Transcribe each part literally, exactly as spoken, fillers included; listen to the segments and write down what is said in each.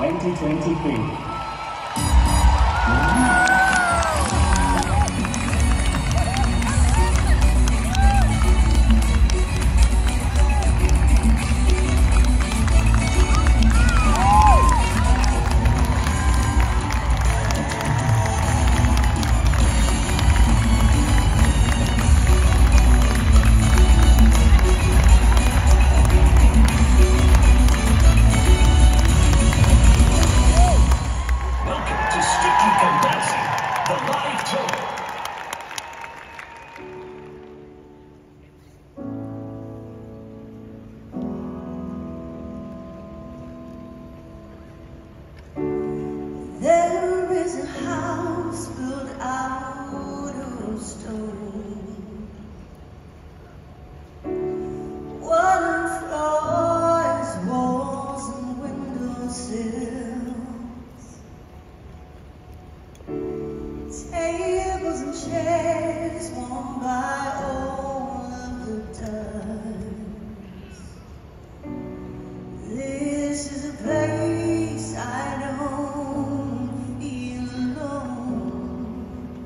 twenty twenty-three. There is a house built out of stone, wooden floors, walls and windowsills, tables and chairs worn by all of the times. This is a place I don't feel alone.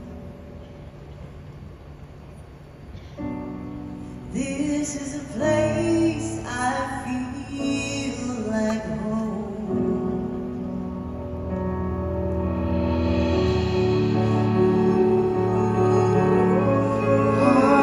This is a place I feel like home. Oh.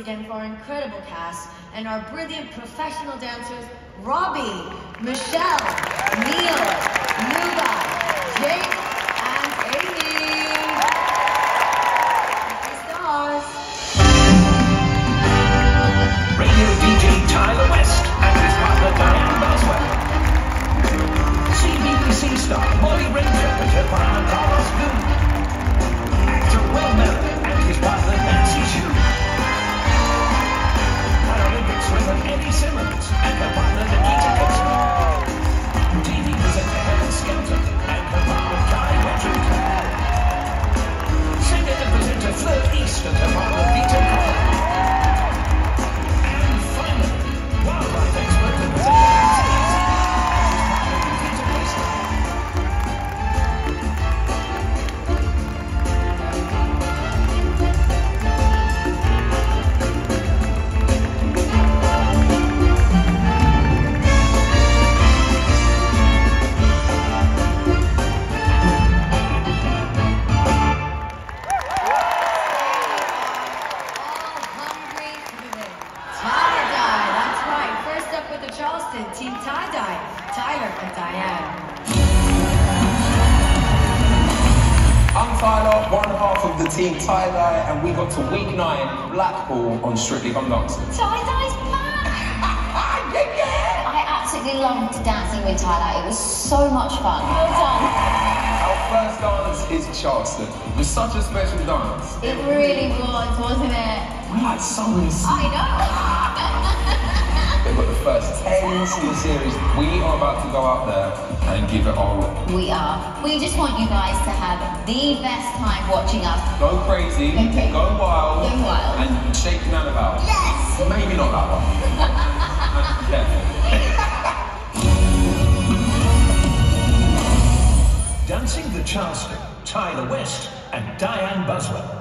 again for our incredible cast and our brilliant professional dancers, Robbie, Michelle, Neil, Nuba, Jake, and Amy. Happy stars. Radio D J Tyler West and his partner Diane Boswell. C B B C star Molly Ranger and her partner Carlos Bloom. Actor Will Mellon and his partner Nancy Shue. Paralympic swimmer Eddie Simmons and her partner Nikita Kitsky. T V presenter Helen Skelton and her partner Kai Wedrick. Singer and presenter Fleur East and her partner Vito Coppola. And finally, wildlife expert and presenter Nancy Easy and his partner Peter Mason. Team Tie-Dye, Tyler and Diane. I'm Tyler, one half of the team Tie-Dye, and we got to week nine, Blackpool on Strictly Come Dancing. Tie-Dye's back! yeah, yeah. I absolutely loved dancing with Tyler. It was so much fun. Well done. Our first dance is Charleston. It was such a special dance. It really was, wasn't it? We had songs. I know. They've got the first tens in the series. We are about to go out there and give it all. We are. We just want you guys to have the best time watching us. Go crazy, okay. go wild, go wild, and shake your man about. Yes! Maybe not that one. Yeah. Dancing the Charleston, Tyler West and Diane Boswell.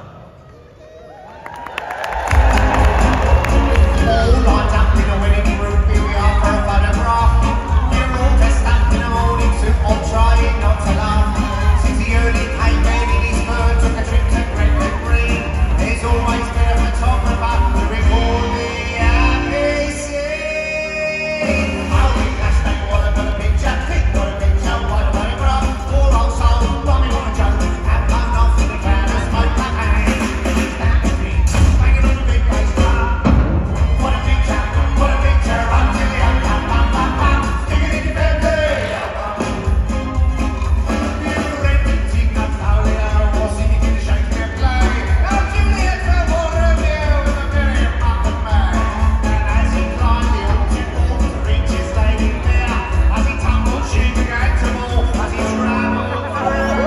All lined up in a winning group, here we are for a photograph. We're all dressed up in a morning suit, all trying not to laugh. Since the early caveman in his fur took a trip to Gretna Green, there's always been a photographer to record the happy scene. I'll be hashtag what I've got a picture, click got a picture, what a photograph. Poor old soul, bumming on a joke, and pun off in the crowd and smoke my hand. Stand with me, banging on the big bass drum. What a picture, what a picture, until the up, up, up, up, up, stick it in your belly. You empty nuts, how they are, or singing in the Shakespeare play. Now Juliet will water a meal with a very important man. And as he climbed the altar wall to reach his lady there, as he tumbled, she began to fall, as he travelled through.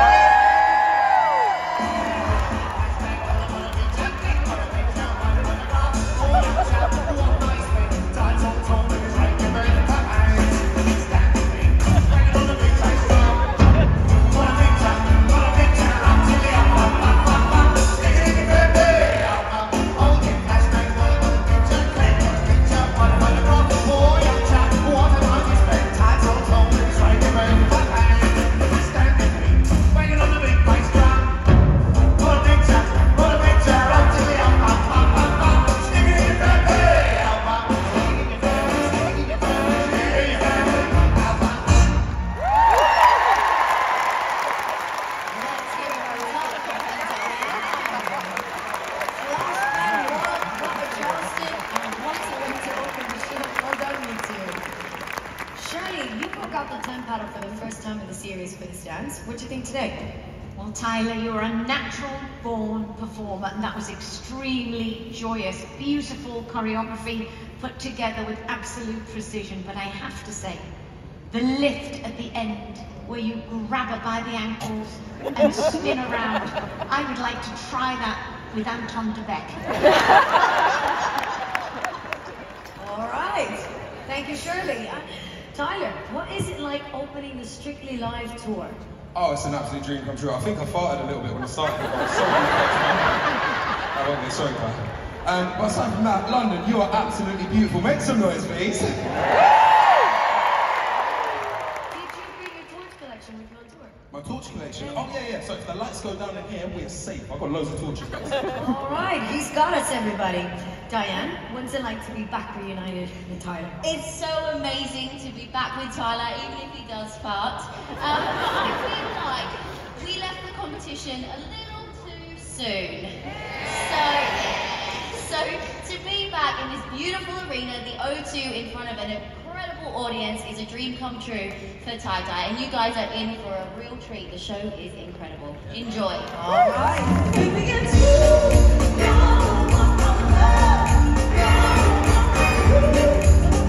What do you think today? Well, Tyler, you're a natural-born performer, and that was extremely joyous. Beautiful choreography put together with absolute precision. But I have to say, the lift at the end, where you grab her by the ankles and spin around, I would like to try that with Anton de Beck. All right. Thank you, Shirley. Uh, Tyler, what is it like opening the Strictly Live tour? Oh, it's an absolute dream come true. I think I farted a little bit when I started. But I'm sorry. I won't be sorry, guy. Um, but aside from that, London, you are absolutely beautiful. Make some noise, please. Did you bring your torch collection with you on tour? My torch collection? Oh, yeah, yeah. So if the lights go down in here, we get safe. I've got loads of torches. All right, he's got us, everybody. Diane, what's it like to be back reunited with Tyler? It's so amazing to be back with Tyler, even if he does fart. Um, I feel like we left the competition a little too soon. So, so to be back in this beautiful arena, the O two, in front of an incredible audience, is a dream come true for Tie Dye. And you guys are in for a real treat. The show is incredible. Enjoy. All right. Baby, it's you. You're the one I love. You're the one I need.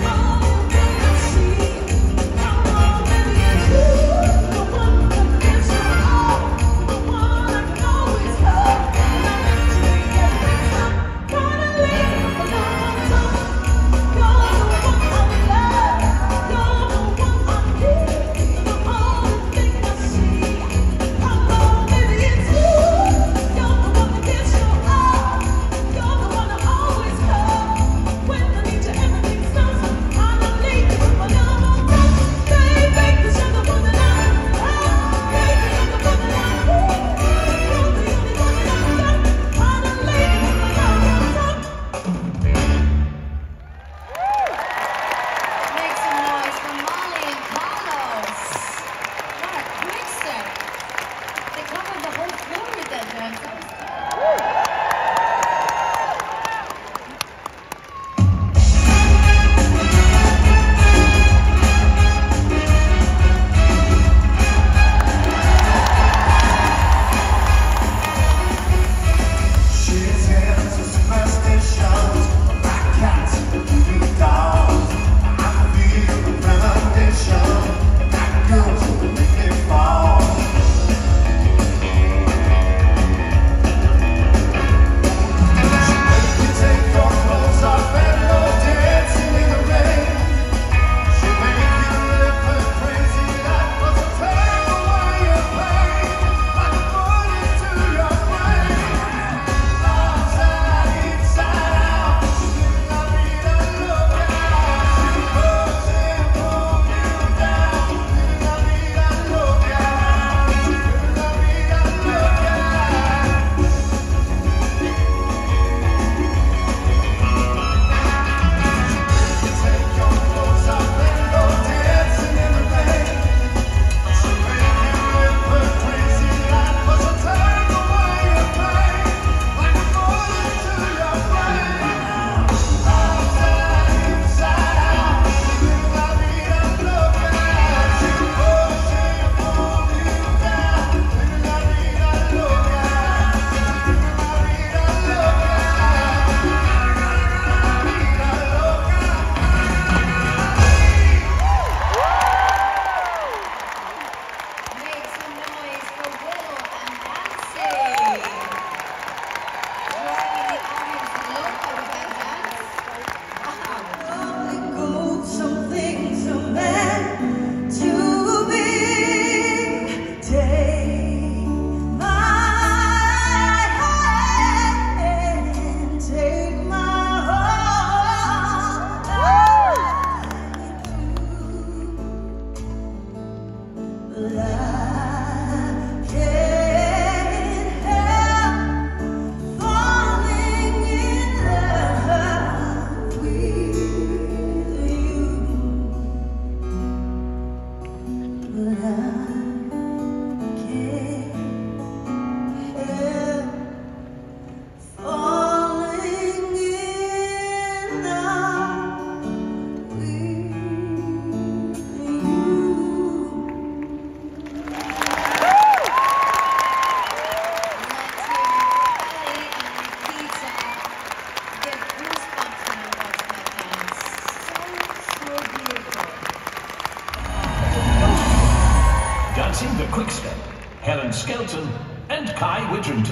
The Quickstep, Helen Skelton and Kai Widrington.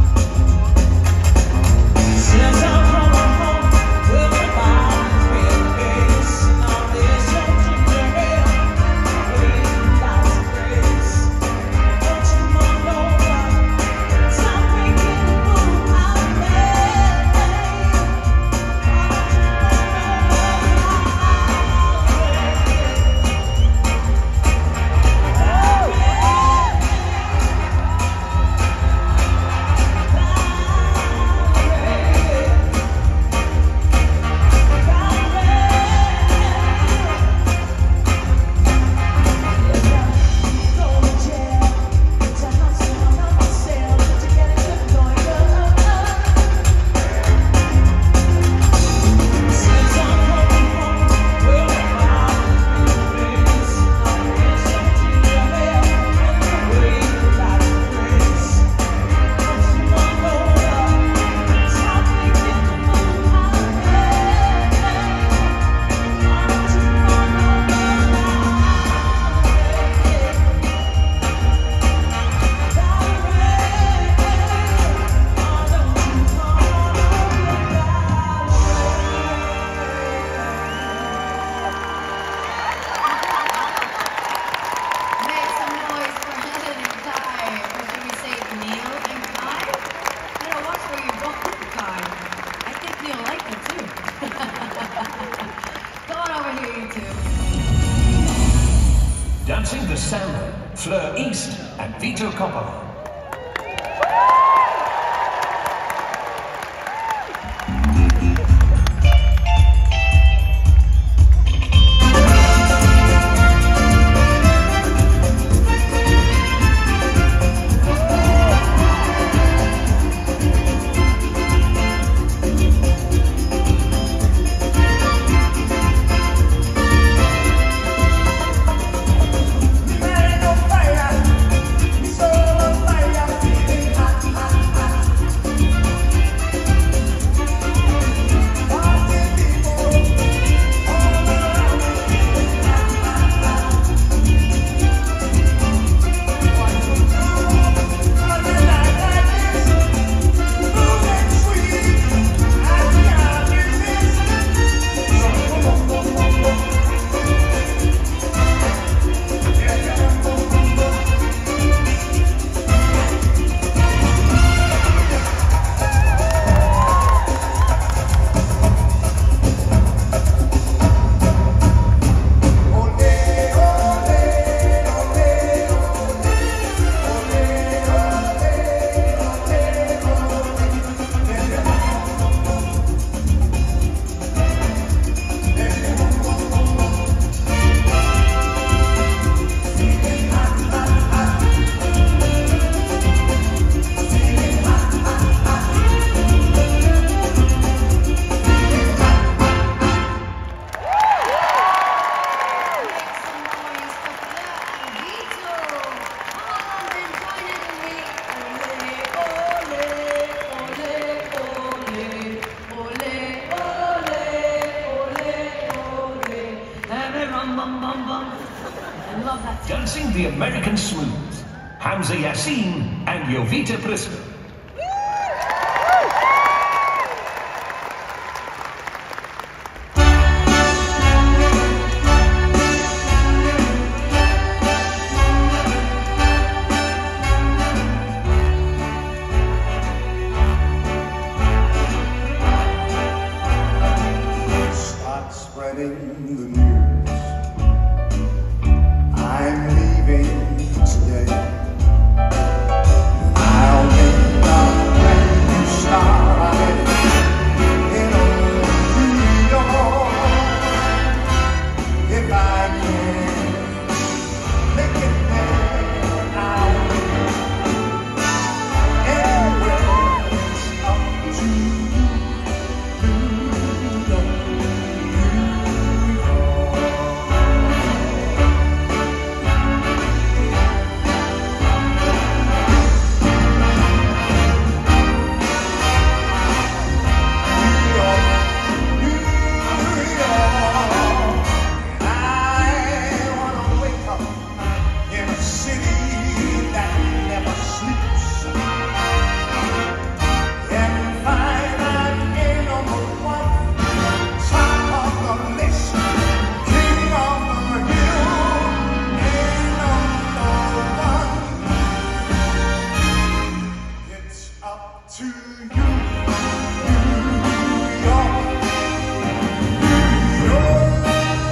Since I'm coming home, will my body feel Dancing the Samba, Fleur East and Vito Coppola. Dancing the American Smooth, Hamza Yassin and Jovita Prisco. Start spreading the news. I'm leaving today. I'll make a brand new start in old New York. If I can make it there now, anywhere it's up to you. New York, New York. To you, New York, New York,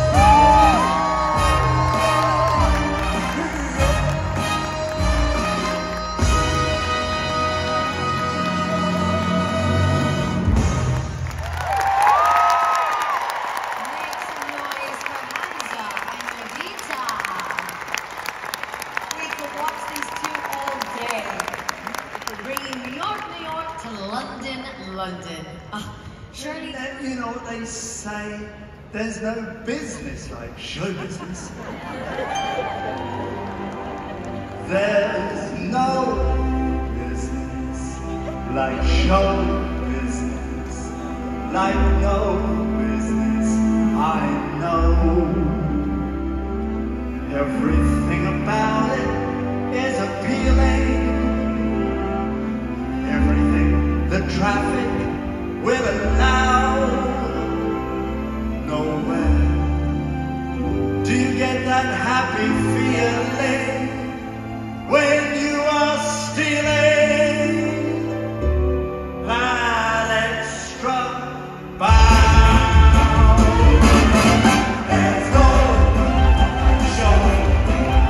London. Ah, surely. And you know what they say, there's no business like show business. There's no business like show business, like no business I know. Everything about it is appealing. Everything the traffic will allow. Nowhere do you get that happy feeling when you are stealing that extra bow. There's no showing.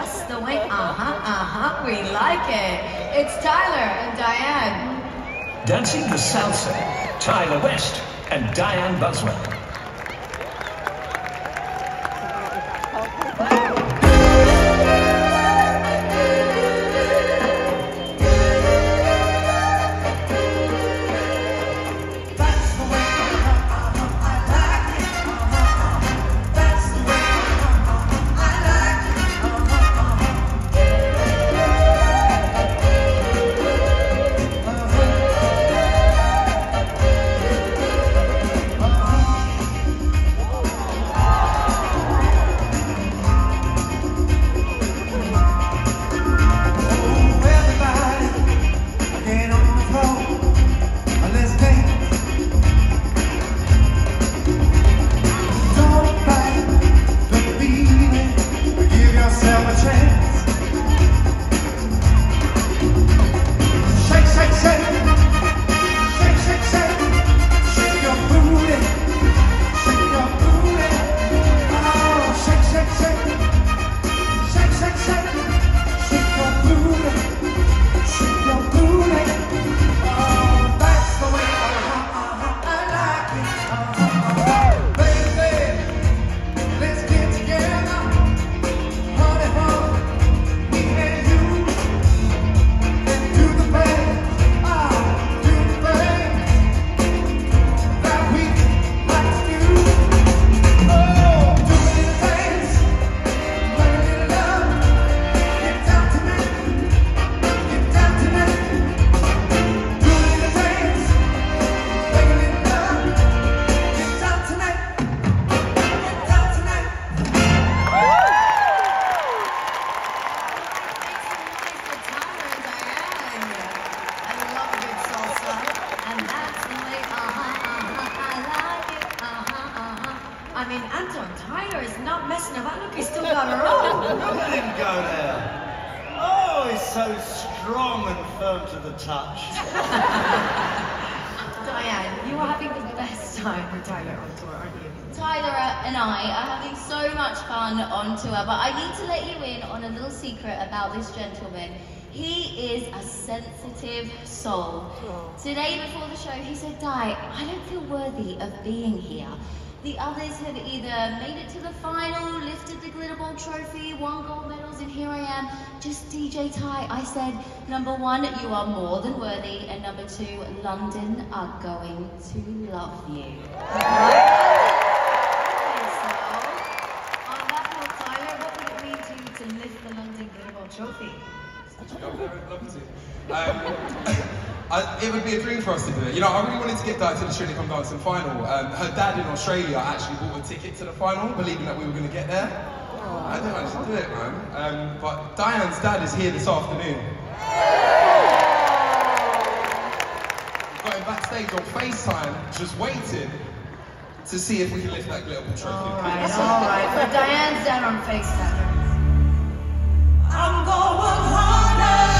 That's the way. Uh-huh, uh-huh. We like it. It's Tyler and Diane. Dancing the salsa, Tyler West and Diane Buswell. I mean, Anton, Tyler is not messing about. Look, he's still got her own. Look at him go there. Oh, he's so strong and firm to the touch. Diane, you are having the best time with Tyler on tour, aren't you? Tyler and I are having so much fun on tour, but I need to let you in on a little secret about this gentleman. He is a sensitive soul. Today before the show, he said, Di, I don't feel worthy of being here. The others have either made it to the final, lifted the Glitter Ball trophy, won gold medals, and here I am, just D J Ty. I said, number one, you are more than worthy, and number two, London are going to love you. On that note, Tyler, what would it mean to you to lift the London Glitter Ball trophy? Um, I, it would be a dream for us to do it. You know, I really wanted to get Di to the Strictly Come Dancing final. Um, her dad in Australia actually bought a ticket to the final, believing that we were going to get there. Oh, I didn't manage to do it, man. Um, but Diane's dad is here this afternoon. We've got him backstage on FaceTime, just waiting to see if we can lift that glitter ball trophy. All right, all right. But Diane's down on FaceTime. I'm going harder.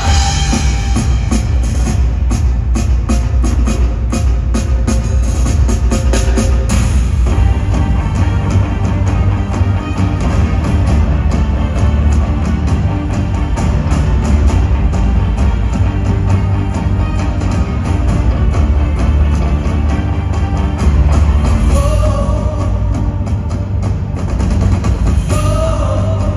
Oh,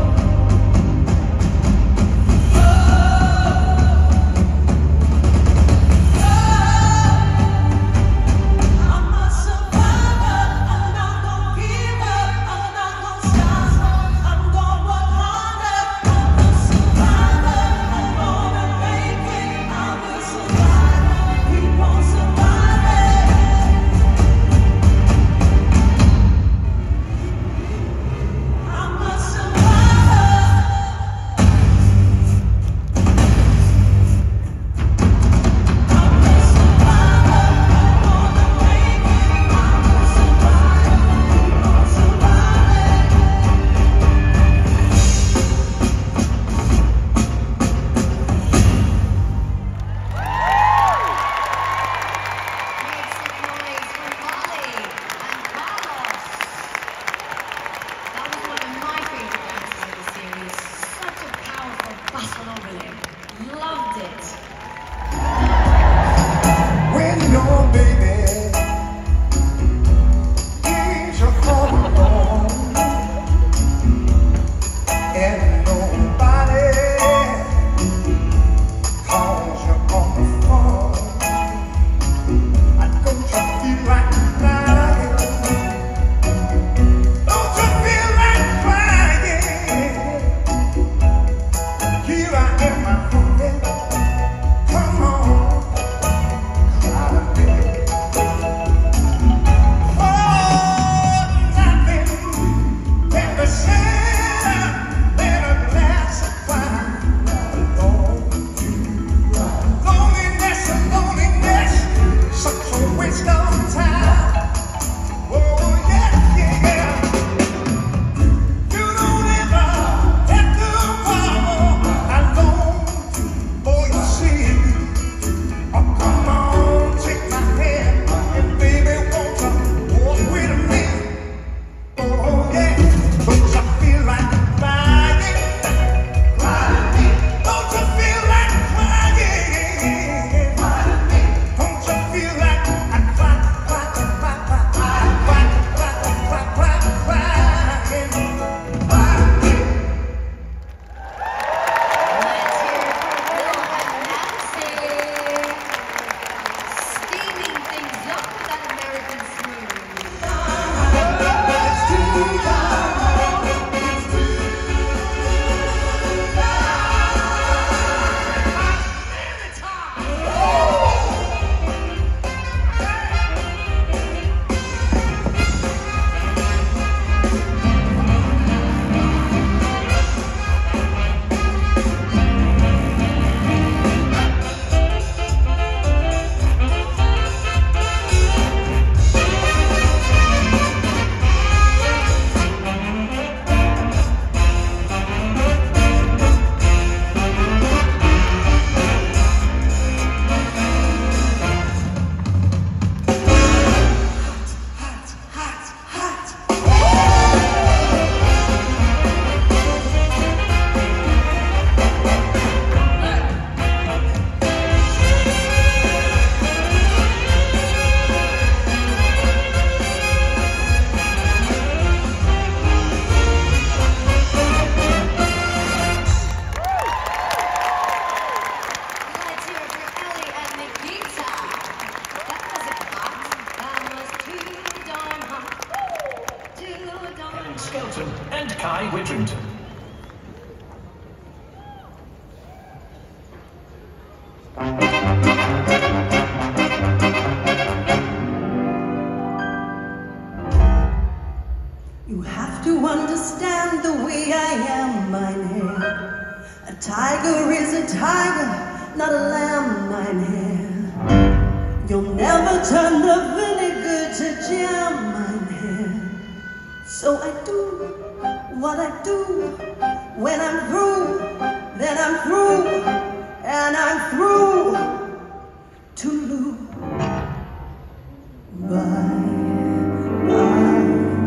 You have to understand the way I am, Mynheer. A tiger is a tiger, not a lamb, Mynheer. You'll never turn the vinegar to jam, Mynheer. So I do what I do. When I'm through, then I'm through, and I'm through to lose. Bye, bye.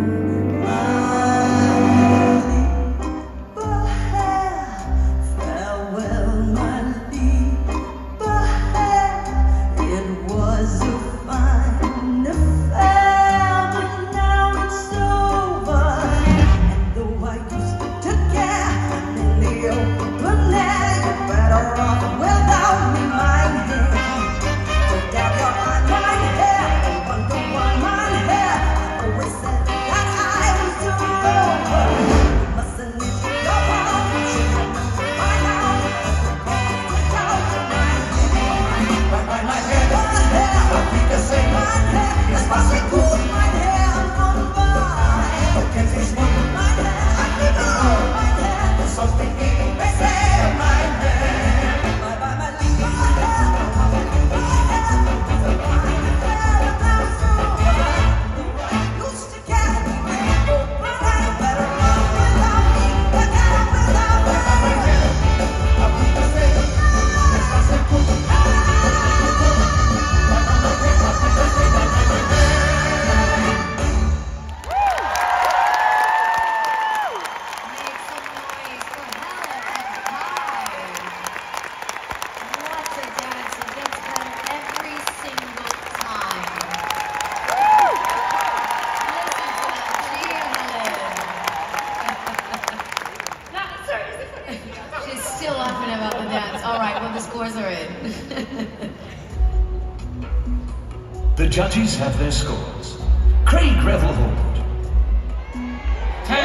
The judges have their scores. Craig Revelhorde. Ten.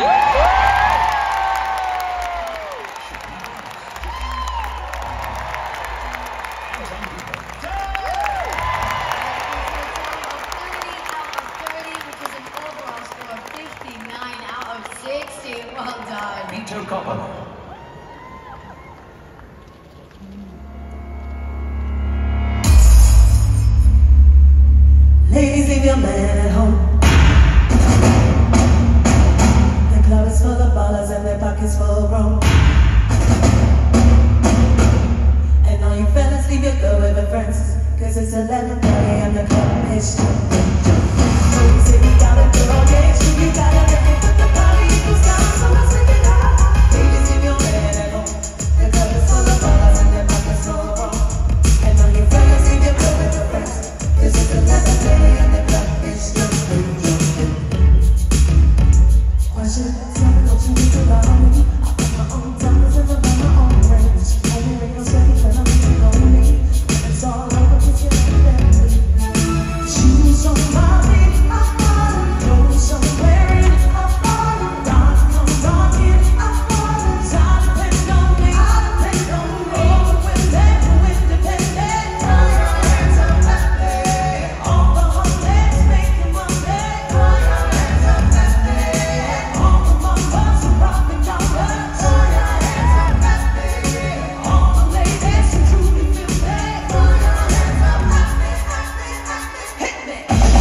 fifty-nine out of sixty. Well done. Vito Coppola. Ladies, leave your man at home. The club is full of ballers and their pockets full of rum. And all you fellas, leave your girl with her friends, cause it's eleven thirty and the club is jumping. So you sit me down and girl, yeah, she you gotta let me put the party equals down, so let's take it out. Ladies, leave your man at home. The club is full of ballers and their pockets full of rum. And all you fellas, leave your girl with her friends, cause it's eleven thirty and the club is jumping, jumping. Why should I tell me don't you need to lie on me? I got my own diamonds and I got my own rings. And there ain't no second that I'm really lonely. It's all over with your family. Shoes on my feet, I follow. Clothes I'm wearing, I follow. Rock come rocking, I follow. Time depends on me, I depend on me. Oh, when they're independent, throw your hands up happy. All the holidays making my day. Throw your hands up happy. All the mamas who rock me dollars. Throw your hands up happy. All the ladies who truly feel me. Throw your hands up happy, happy, happy. Hit me.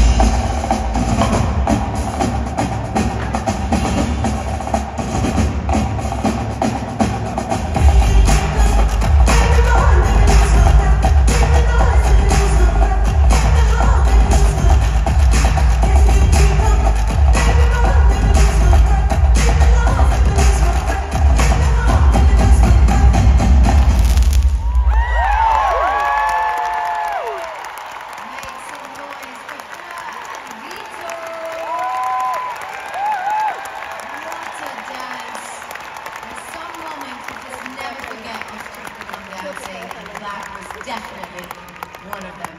Definitely one of them.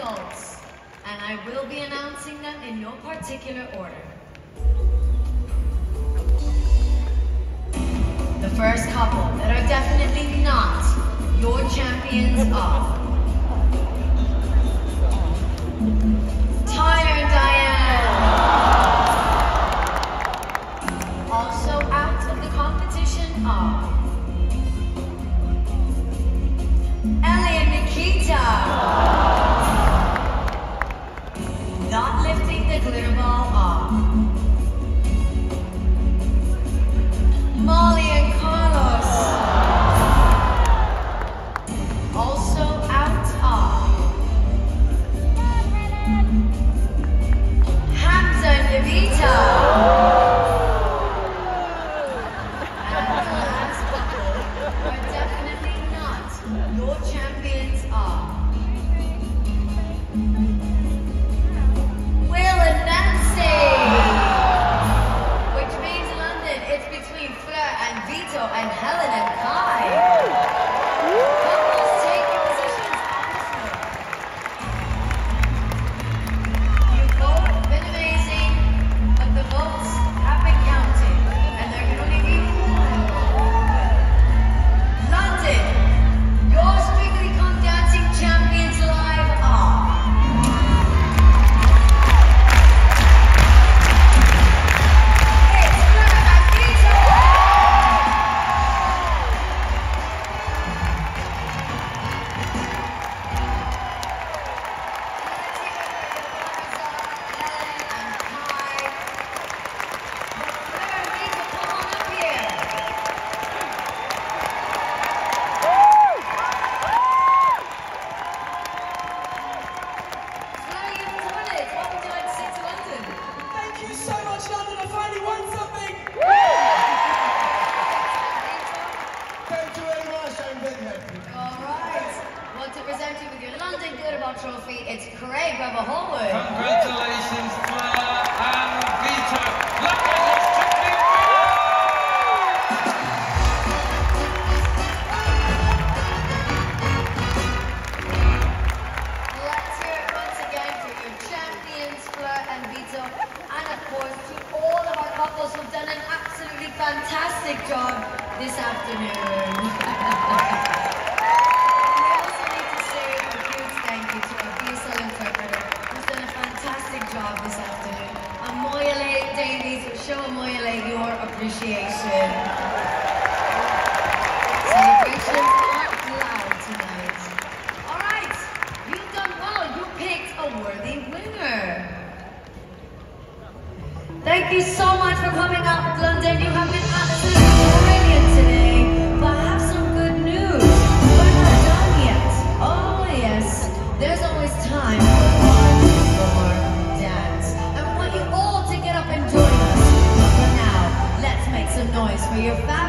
results, and I will be announcing them in no particular order. The first couple that are definitely not your champions are Tyler and Diane. Also out of the competition are Ellie and Nikita. Not lifting the glitter ball are Molly and Carlos. Also out are Hamza and Evita. And the last couple who are definitely not your champions are Will and Nancy. Which means London, it's between Fleur and Vito and Helen and Kai. Couples, take your positions on the floor. You've both been amazing, but the votes have been counted, and there can only be one. London, your Strictly Come Dancing champions live are It's Fleur and Vito. Thank you so much, London. I finally won something. Thank you very much. I'm very happy. All right. Want to present you with your London Glitterball trophy. It's Craig Rebel Hallwood. Congratulations, Fleur and Vito. London is Strictly Let's hear it once again for your champions, Fleur and Vito, and of course to all of our couples who've done an absolutely fantastic job this afternoon. We also need to say a huge thank you to our B S L interpreter who's done a fantastic job this afternoon. And Moyele Davies, show Moyele your appreciation. Celebrations aren't loud tonight. All right, you've done well. You picked a worthy winner. Thank you so much for coming out, London. You have been absolutely brilliant today. But I have some good news. We're not done yet. Oh yes, there's always time for one more dance. And I want you all to get up and join us. But for now, let's make some noise for your family.